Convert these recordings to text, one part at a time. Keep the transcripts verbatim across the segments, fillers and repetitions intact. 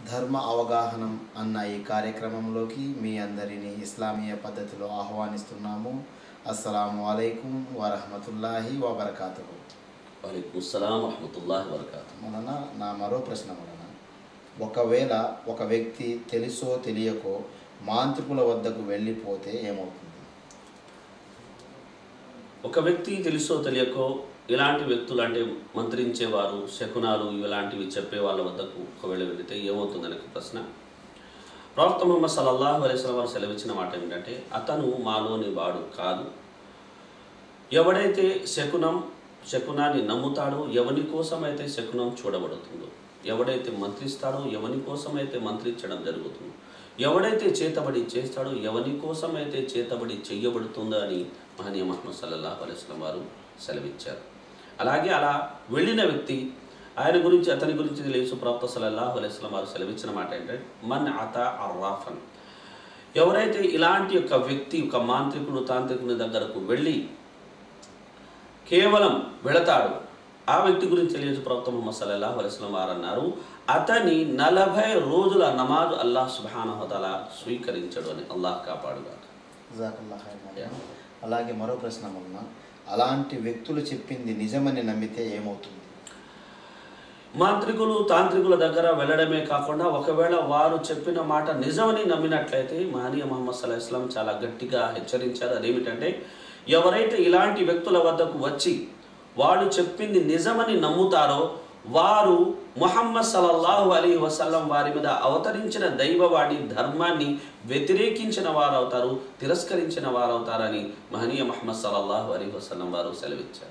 ధర్మ అవగాహనం అన్న ఈ కార్యక్రమంలోకి మీ అందరినీ ఇస్లామీయ పద్ధతిలో ఆహ్వానిస్తున్నాము. అస్సలాము అలైకుం వరహమతుల్లాహి వబర్కాతుహు. వలైకుం అస్సలాం వరహమతుల్లాహి వబర్కాతుహు. వలన నా మరో ప్రశ్న వలన, ఒకవేళ ఒక వ్యక్తి తెలుసో తెలియకో మాంత్రికుల వద్దకు వెళ్ళిపోతే ఏమవుతుంది? ఒక వ్యక్తి తెలుసో తెలియకో ఇలాంటి వ్యక్తులు అంటే మంత్రించేవారు, శకునాలు ఇలాంటివి చెప్పే వాళ్ళ వద్దకు ఒకవేళ వెళితే ఏమవుతుందనే ప్రశ్న. ప్రవక్త ముహమ్మద్ సల్లల్లాహు అలైహి వసల్లం వారు సెలవిచ్చిన మాట ఏంటంటే, అతను మాలోని వాడు కాదు. ఎవడైతే శకునం శకునాన్ని నమ్ముతాడో, ఎవని కోసమైతే శకునం చూడబడుతుందో, ఎవడైతే మంత్రిస్తాడో, ఎవని కోసమైతే మంత్రించడం జరుగుతుందో, ఎవడైతే చేతబడి చేస్తాడో, ఎవని కోసమైతే చేతబడి చెయ్యబడుతుందో అని మహనీయ ముహమ్మద్ సల్లల్లాహు అలైహి వసల్లం వారు సెలవిచ్చారు. అలాగే అలా వెళ్ళిన వ్యక్తి, ఆయన గురించి అతని గురించి తెలియసు ప్రవక్త సల్లల్లాహు అలైహి వసల్లం వారు సెలవిచ్చిన మాట ఏంటంటే, మన్ అతా అర్రాఫన్, ఎవరైతే ఇలాంటి యొక్క వ్యక్తి ఒక మాంత్రికుడు తాంత్రికుని దగ్గరకు వెళ్ళి కేవలం వెళతాడు, ఆ వ్యక్తి గురించి తెలియజు ప్రవక్త ముహమ్మద్ సల్లల్లాహు అలైహి వసల్లం వారు అన్నారు, అతని నలభై రోజుల నమాజు అల్లాహ్ సుబ్హానహు వ తఆలా స్వీకరించడు అని. అల్లాహ్ కాపాడుగా. అలాగే మరో ప్రశ్న ఉన్న, అలాంటి వ్యక్తులు చెప్పింది నిజమని నమ్మితే ఏమవుతుంది? మాంత్రికులు తాంత్రికుల దగ్గర వెళ్ళడమే కాకుండా ఒకవేళ వారు చెప్పిన మాట నిజమని నమ్మినట్లయితే మహనీయ ముహమ్మద్ సల్లల్లాహు అలైహి వసల్లం చాలా గట్టిగా హెచ్చరించారు. అదేమిటంటే, ఎవరైతే ఇలాంటి వ్యక్తుల వద్దకు వచ్చి వాళ్ళు చెప్పింది నిజమని నమ్ముతారో వారు ముహమ్మద్ సల్లల్లాహు అలైహి వసల్లం వారి మీద అవతరించిన దైవవాడి ధర్మాన్ని వ్యతిరేకించిన వారవుతారు, తిరస్కరించిన వారవుతారని మహనీయ ముహమ్మద్ సల్లల్లాహు అలైహి వసల్లం వారు సెలవిచ్చారు.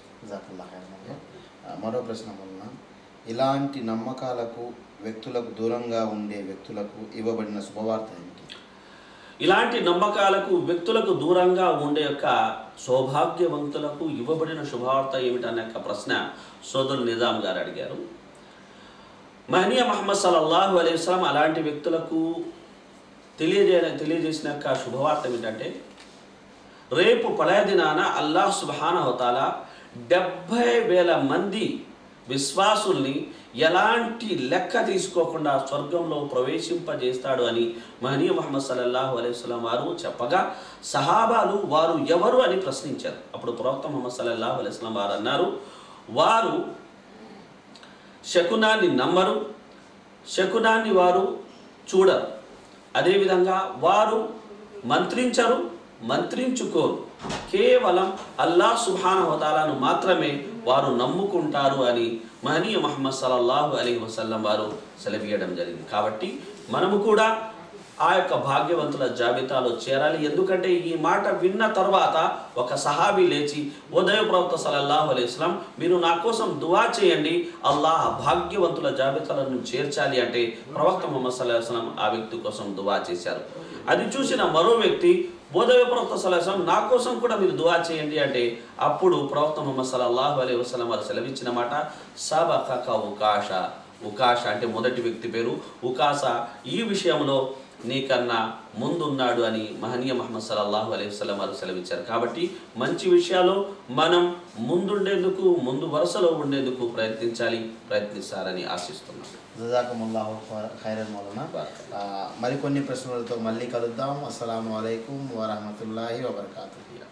మరో ప్రశ్న ఉన్న, ఇలాంటి నమ్మకాలకు వ్యక్తులకు దూరంగా ఉండే వ్యక్తులకు ఇవ్వబడిన శుభవార్త ఏమిటి? ఇలాంటి నమ్మకాలకు వ్యక్తులకు దూరంగా ఉండే యొక్క సౌభాగ్యవంతులకు ఇవ్వబడిన శుభవార్త ఏమిటనే యొక్క ప్రశ్న సోదరులు నిజాం గారు అడిగారు. మహనీయ ముహమ్మద్ సల్లల్లాహు అలైహి వసల్లం అలాంటి వ్యక్తులకు తెలియజే తెలియజేసిన యొక్క శుభవార్త ఏమిటంటే, రేపు పడయ దినాన అల్లాహ్ సుబ్హానహు వ తఆలా డెబ్భై వేల మంది విశ్వాసుల్ని ఎలాంటి లెక్క తీసుకోకుండా స్వర్గంలో ప్రవేశింపజేస్తాడు అని మహనీయ ముహమ్మద్ సల్లల్లాహు అలైహి వసల్లం వారు చెప్పగా, సహాబాలు వారు ఎవరు అని ప్రశ్నించారు. అప్పుడు ప్రవక్త ముహమ్మద్ సల్లల్లాహు అలైహి వసల్లం వారు అన్నారు, వారు శకునాన్ని నమ్మరు, శకునాన్ని వారు చూడరు, అదేవిధంగా వారు మంత్రించరు, మంత్రించుకోరు, కేవలం అల్లాహ్ సుబ్హానహు వ తఆలాను మాత్రమే వారు నమ్ముకుంటారు అని మహనీయ ముహమ్మద్ సల్లల్లాహు అలైహి వసల్లం వారు సెలవీయడం జరిగింది. కాబట్టి మనము కూడా ఆ యొక్క భాగ్యవంతుల జాబితాలో చేరాలి. ఎందుకంటే ఈ మాట విన్న తర్వాత ఒక సహాబీ లేచి, ఓ దైవ ప్రవక్త సల్లల్లాహు అలైహి వసల్లం, మీరు నా కోసం దువా చేయండి, అల్లాహ్ భాగ్యవంతుల జాబితాలను చేర్చాలి అంటే ప్రవక్త ముహమ్మద్ సల్లల్లాహు అలైహి వసల్లం ఆ వ్యక్తి కోసం దువా చేశారు. అది చూసిన మరో వ్యక్తి, ఓ దైవ ప్రవక్త సల్లల్లాహు అలైహి వసల్లం, నా కోసం కూడా మీరు దువా చేయండి అంటే అప్పుడు ప్రవక్త ముహమ్మద్ సల్లల్లాహు అలైహి వసల్లం వారు సెలవిచ్చిన మాట, సబకక ఉకాష. ఉకాష అంటే మొదటి వ్యక్తి పేరు. ఉకాష ఈ విషయంలో నీకన్నా ముందున్నాడు అని మహనీయ ముహమ్మద్ సల్లల్లాహు అలైహి వసల్లం వారు సెలవిచ్చారు. కాబట్టి మంచి విషయాల్లో మనం ముందుండేందుకు, ముందు వరుసలో ఉండేందుకు ప్రయత్నించాలి, ప్రయత్నిస్తారని ఆశిస్తున్నాం. జజాకుముల్లాహు ఖైరన్ మౌలానా. మరికొన్ని ప్రశ్నలతో మళ్ళీ కలుద్దాం. అస్సలాము అలైకుం వరహమతుల్లాహి వబర్కాతుహు.